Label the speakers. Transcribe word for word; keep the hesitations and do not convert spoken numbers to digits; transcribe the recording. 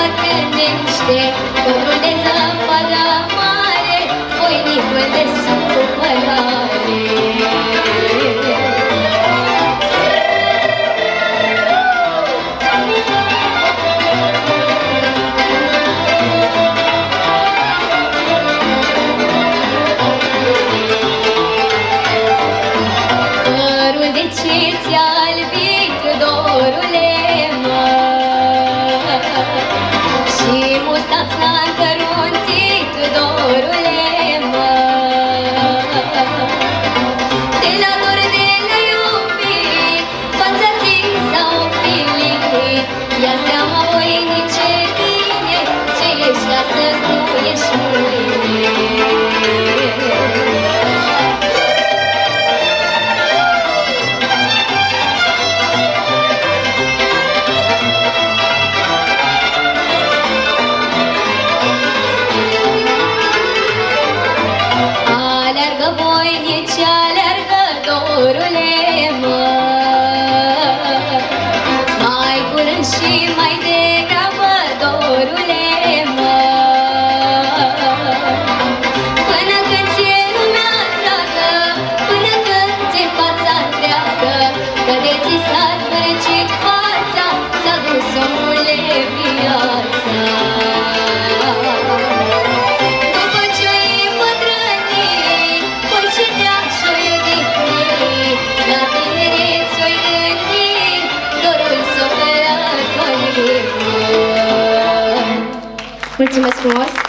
Speaker 1: bătrânește, codrul de zăpadă mare, voinicul de supărare. Părul de ce ți-a albit, dorule, mă, și mustața încărunțit, dorule, mă, de la dor, de la iubit, fața ți s-a ofilit. Ia seama, voinice, bine, ce ești astăzi, nu ești mâine. Voinice, alergă, dorule, mă, mai curând și mai degrabă, dorule, mă, până când ți-e lumea întreagă, până când ți-e fața întreagă, că de ți s-a zbărcit fața, s-a dus omule viața. Mulțumesc frumos!